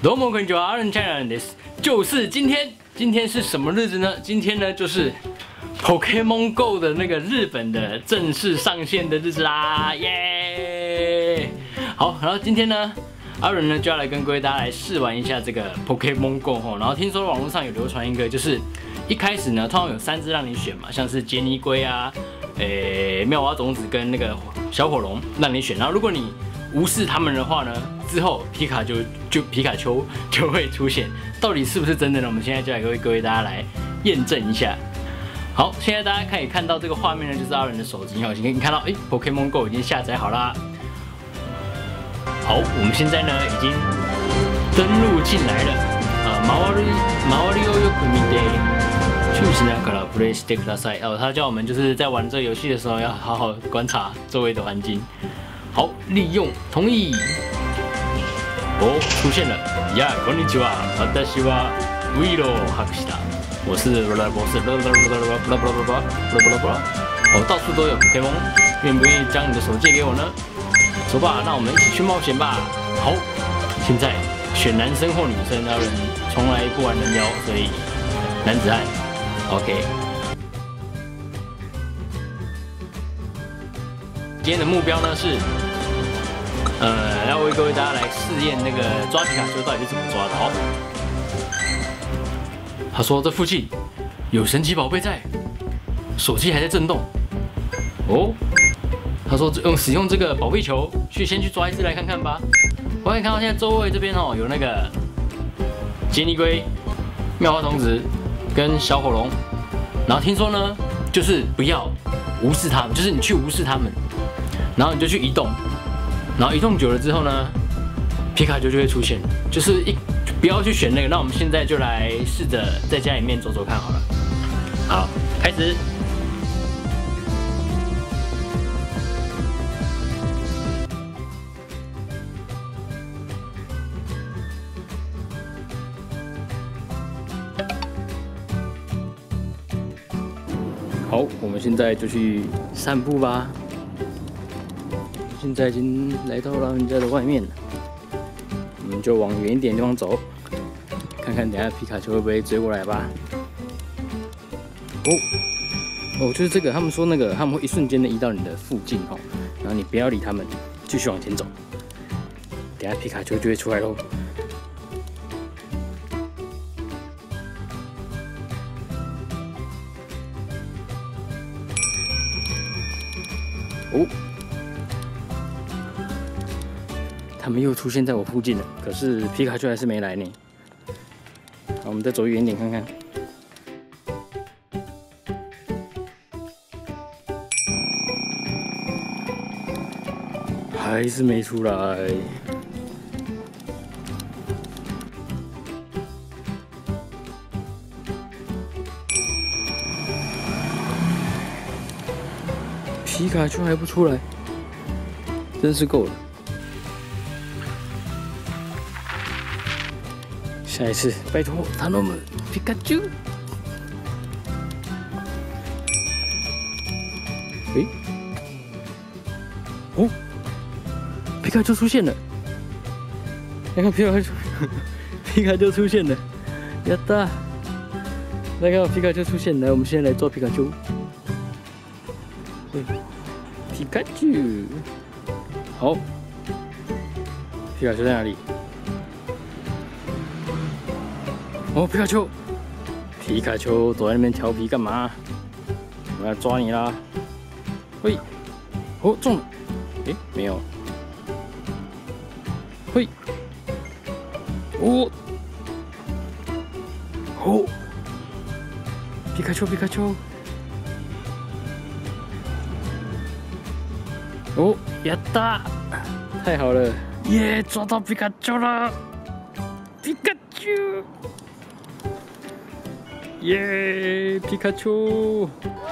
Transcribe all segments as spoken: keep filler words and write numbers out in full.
どうもこんにちは，阿仁チャンネルです。就是今天，今天是什么日子呢？今天呢就是 Pokemon Go 的那个日本的正式上线的日子啦，耶！好，然后今天呢，阿仁呢就要来跟各位大家来试玩一下这个 Pokemon Go 吼。然后听说网络上有流传一个，就是一开始呢，通常有三只让你选嘛，像是杰尼龟啊、诶、妙蛙种子跟那个小火龙让你选。然后如果你无视他们的话呢，之后皮卡就就皮卡丘就会出现，到底是不是真的呢？我们现在就来为各位大家来验证一下。好，现在大家可以看到这个画面呢，就是阿仁的手机哦，你可以看到，哎、欸、，Pokemon Go 已经下载好啦。好，我们现在呢已经登录进来了。啊，周り周りをよく見て、注意しながらプレイしてください。哦，他叫我们就是在玩这个游戏的时候要好好观察周围的环境。好，利用，同意。哦，出现了。呀，こんにちは。私はウイロ博士だ。我是罗拉博士。罗拉罗拉罗拉罗拉罗拉罗拉罗拉罗拉。哦，到处都有 Pokemon， 愿不愿意将你的手借给我呢？走吧，那我们一起去冒险吧。好，现在选男生或女生，阿仁从来不玩人妖，所以男子汉。OK。今天的目标呢是。呃，要为各位大家来试验那个抓皮卡丘到底是怎么抓的哦。他说这附近有神奇宝贝在，手机还在震动。哦，他说用使用这个宝贝球去先去抓一只来看看吧。我可以看到现在周围这边哦有那个杰尼龟、妙蛙种子跟小火龙，然后听说呢就是不要无视他们，就是你去无视他们，然后你就去移动。然后移动久了之后呢，皮卡丘就会出现，就是一不要去选那个。那我们现在就来试着在家里面走走看好了。好，开始。好，我们现在就去散步吧。现在已经来到了人家的外面了，我们就往远一点的地方走，看看等下皮卡丘会不会追过来吧。哦，哦，就是这个，他们说那个他们会一瞬间的移到你的附近哦，然后你不要理他们，继续往前走，等下皮卡丘就会出来喽。哦。他们又出现在我附近了，可是皮卡丘还是没来呢。好，我们再走远一点看看。还是没出来。皮卡丘还不出来，真是够了。下一次，拜托，頼む，皮卡丘。诶，哦，皮卡丘出现了！来看皮卡丘，皮卡丘出现了，やった！来看皮卡丘出现，来，我们现在来抓皮卡丘。对，皮卡丘，好，皮卡丘在哪里？哦，皮卡丘，皮卡丘躲在那边调皮干嘛？我要抓你啦！喂，哦，中了！诶，没有。喂，哦，哦，皮卡丘，皮卡丘！哦，やった！太好了，耶，抓到皮卡丘了！皮卡丘！耶，皮卡丘！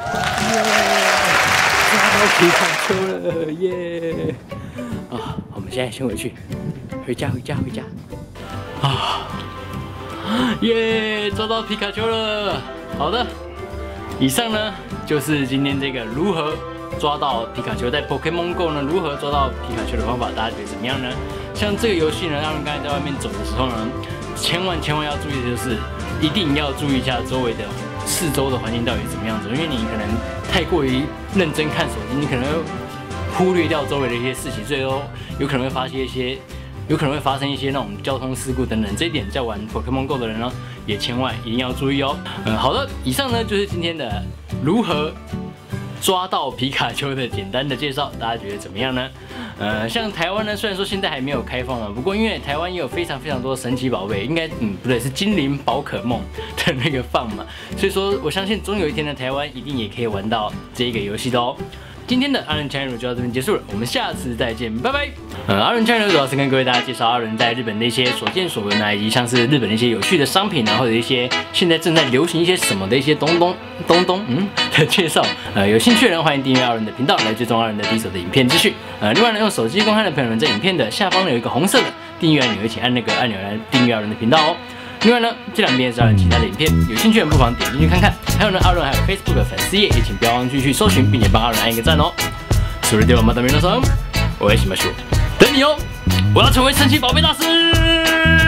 抓到皮卡丘了，耶！啊，我们现在先回去，回家，回家，回家。啊，耶，抓到皮卡丘了。好的，以上呢就是今天这个如何抓到皮卡丘，在 Pokémon Go 呢如何抓到皮卡丘的方法，大家觉得怎么样呢？像这个游戏呢，让人刚才在外面走的时候呢，千万千万要注意的就是，一定要注意一下周围的四周的环境到底怎么样子，因为你可能太过于认真看手机，你可能会忽略掉周围的一些事情，最后有可能会发生一些。有可能会发生一些那种交通事故等等，这一点在玩 Pokémon Go 的人呢，也千万一定要注意哦。嗯，好的，以上呢就是今天的如何抓到皮卡丘的简单的介绍，大家觉得怎么样呢？呃，像台湾呢，虽然说现在还没有开放嘛，不过因为台湾也有非常非常多的神奇宝贝，应该嗯不对，是精灵宝可梦的那个放嘛，所以说我相信终有一天呢，台湾一定也可以玩到这个游戏的哦。今天的阿伦 Channel 就到这边结束了，我们下次再见，拜拜。呃，阿伦 Channel 主要是跟各位大家介绍阿伦在日本的一些所见所闻啊，以及像是日本的一些有趣的商品啊，或者一些现在正在流行一些什么的一些东东东东嗯的介绍。呃，有兴趣的人欢迎订阅阿伦的频道来追踪阿伦的第一手的影片资讯。呃，另外呢，用手机观看的朋友们，在影片的下方有一个红色的订阅按钮，请按那个按钮来订阅阿伦的频道哦。另外呢，这两边是阿伦其他的影片，有兴趣的人不妨点进去看看。还有呢，阿伦还有 Facebook 的粉丝页，也请不要忘记去搜寻，并且帮阿伦按一个赞哦。それではまた皆さん、お会いしましょう。等你哦，我要成为神奇宝贝大师。